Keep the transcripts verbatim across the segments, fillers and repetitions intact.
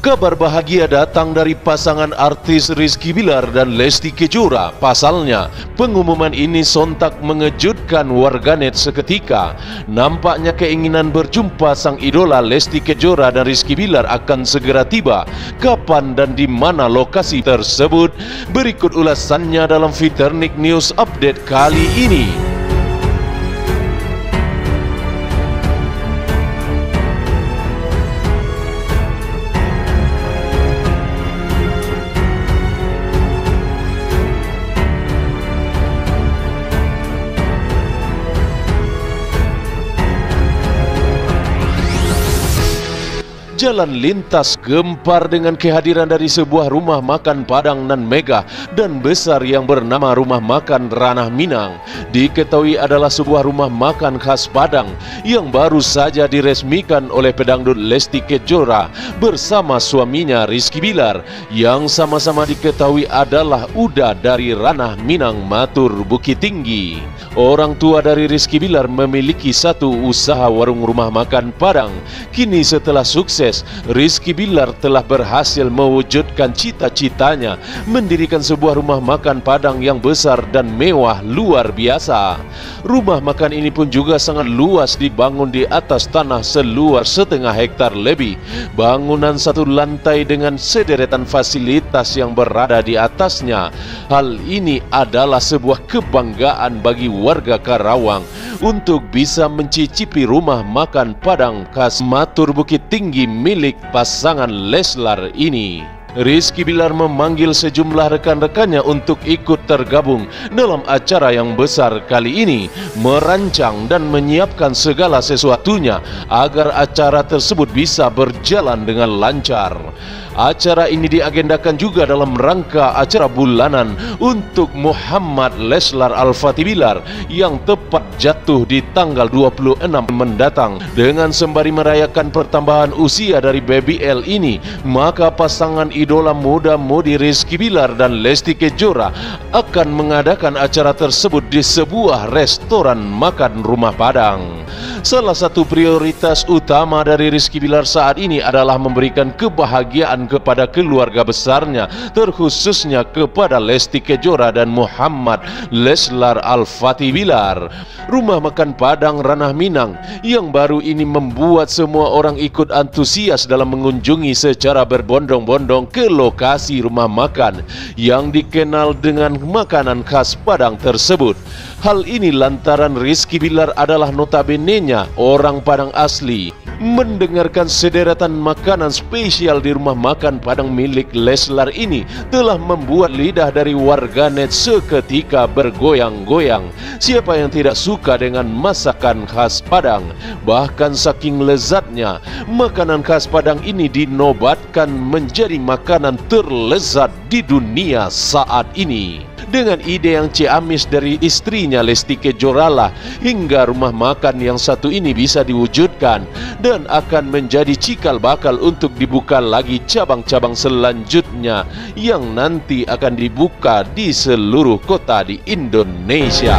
Kabar bahagia datang dari pasangan artis Rizky Billar dan Lesti Kejora. Pasalnya, pengumuman ini sontak mengejutkan warganet seketika. Nampaknya keinginan berjumpa sang idola Lesti Kejora dan Rizky Billar akan segera tiba. Kapan dan di mana lokasi tersebut? Berikut ulasannya dalam Fiternik News Update kali ini. Jalan lintas gempar dengan kehadiran dari sebuah rumah makan Padang nan megah dan besar yang bernama Rumah Makan Ranah Minang. Diketahui adalah sebuah rumah makan khas Padang yang baru saja diresmikan oleh pedangdut Lesti Kejora bersama suaminya Rizky Billar yang sama-sama diketahui adalah Uda dari Ranah Minang, Matur Bukit Tinggi. Orang tua dari Rizky Billar memiliki satu usaha warung rumah makan Padang. Kini setelah sukses, Rizky Billar telah berhasil mewujudkan cita-citanya mendirikan sebuah rumah makan Padang yang besar dan mewah luar biasa. Rumah makan ini pun juga sangat luas, dibangun di atas tanah seluas setengah hektar lebih. Bangunan satu lantai dengan sederetan fasilitas yang berada di atasnya. Hal ini adalah sebuah kebanggaan bagi warga Karawang untuk bisa mencicipi rumah makan Padang khas Matur Bukit Tinggi milik pasangan Leslar ini. Rizky Billar memanggil sejumlah rekan-rekannya untuk ikut tergabung dalam acara yang besar kali ini, merancang dan menyiapkan segala sesuatunya agar acara tersebut bisa berjalan dengan lancar. Acara ini diagendakan juga dalam rangka acara bulanan untuk Muhammad Leslar Al-Fatih Billar yang tepat jatuh di tanggal dua puluh enam mendatang. Dengan sembari merayakan pertambahan usia dari Baby L ini, maka pasangan idola muda-mudi Rizky Billar dan Lesti Kejora akan mengadakan acara tersebut di sebuah restoran makan rumah Padang. Salah satu prioritas utama dari Rizky Billar saat ini adalah memberikan kebahagiaan kepada keluarga besarnya, terkhususnya kepada Lesti Kejora dan Muhammad Leslar Al-Fatih Billar. Rumah makan Padang Ranah Minang yang baru ini membuat semua orang ikut antusias dalam mengunjungi secara berbondong-bondong ke lokasi rumah makan yang dikenal dengan makanan khas Padang tersebut. Hal ini lantaran Rizky Billar adalah notabene-nya orang Padang asli. Mendengarkan sederetan makanan spesial di rumah makan Padang milik Leslar ini telah membuat lidah dari warganet seketika bergoyang-goyang. Siapa yang tidak suka dengan masakan khas Padang? Bahkan saking lezatnya, makanan khas Padang ini dinobatkan menjadi makanan terlezat di dunia saat ini. Dengan ide yang ciamis dari istrinya Lesti Kejora lah, hingga rumah makan yang satu ini bisa diwujudkan dan akan menjadi cikal bakal untuk dibuka lagi cabang-cabang selanjutnya yang nanti akan dibuka di seluruh kota di Indonesia.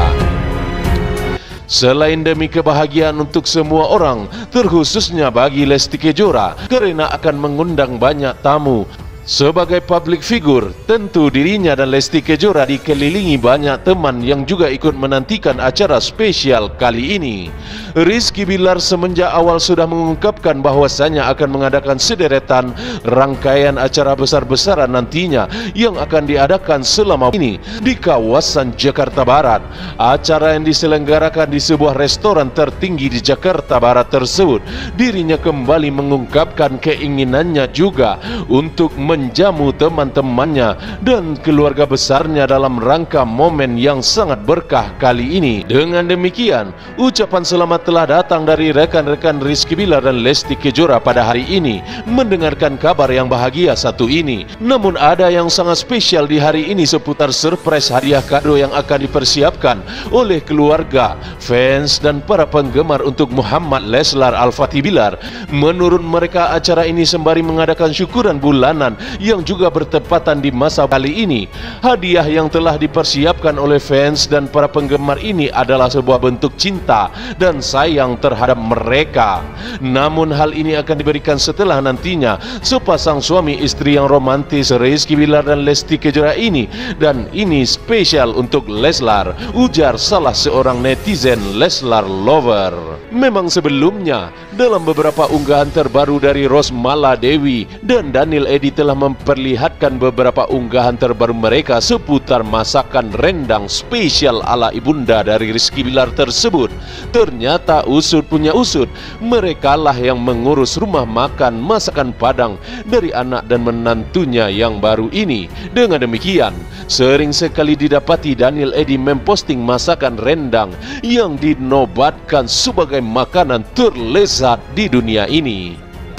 Selain demi kebahagiaan untuk semua orang, terkhususnya bagi Lesti Kejora, karena akan mengundang banyak tamu. Sebagai public figure, tentu dirinya dan Lesti Kejora dikelilingi banyak teman yang juga ikut menantikan acara spesial kali ini. Rizky Billar semenjak awal sudah mengungkapkan bahwasanya akan mengadakan sederetan rangkaian acara besar-besaran nantinya yang akan diadakan selama ini di kawasan Jakarta Barat. Acara yang diselenggarakan di sebuah restoran tertinggi di Jakarta Barat tersebut, dirinya kembali mengungkapkan keinginannya juga untuk menjamu teman-temannya dan keluarga besarnya dalam rangka momen yang sangat berkah kali ini. Dengan demikian, ucapan selamat telah datang dari rekan-rekan Rizky Billar dan Lesti Kejora pada hari ini mendengarkan kabar yang bahagia satu ini. Namun ada yang sangat spesial di hari ini seputar surprise hadiah kado yang akan dipersiapkan oleh keluarga, fans dan para penggemar untuk Muhammad Leslar Al-Fatih Billar. Menurut mereka, acara ini sembari mengadakan syukuran bulanan yang juga bertepatan di masa kali ini. Hadiah yang telah dipersiapkan oleh fans dan para penggemar ini adalah sebuah bentuk cinta dan sayang terhadap mereka. Namun hal ini akan diberikan setelah nantinya sepasang suami istri yang romantis Rizky Bilar dan Lesti Kejora ini, dan ini spesial untuk Leslar, ujar salah seorang netizen Leslar lover. Memang sebelumnya dalam beberapa unggahan terbaru dari Rosmala Dewi dan Daniel Edi telah memperlihatkan beberapa unggahan terbaru mereka seputar masakan rendang spesial ala ibunda dari Rizky Bilar tersebut. Ternyata usut punya usut, merekalah yang mengurus rumah makan masakan Padang dari anak dan menantunya yang baru ini. Dengan demikian, sering sekali didapati Daniel Edi memposting masakan rendang yang dinobatkan sebagai makanan terlezat di dunia ini.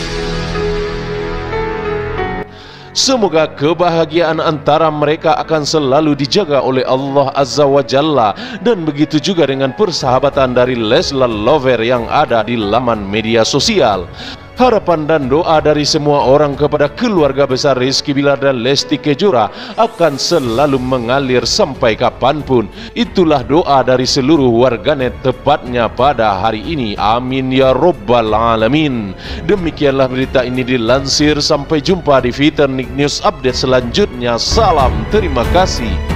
Semoga kebahagiaan antara mereka akan selalu dijaga oleh Allah Azza wa Jalla, dan begitu juga dengan persahabatan dari Leslar lover yang ada di laman media sosial. Harapan dan doa dari semua orang kepada keluarga besar Rizky Bilar dan Lesti Kejora akan selalu mengalir sampai kapanpun. Itulah doa dari seluruh warganet tepatnya pada hari ini. Amin ya Rabbal Alamin. Demikianlah berita ini dilansir. Sampai jumpa di Fitur News Update selanjutnya. Salam, terima kasih.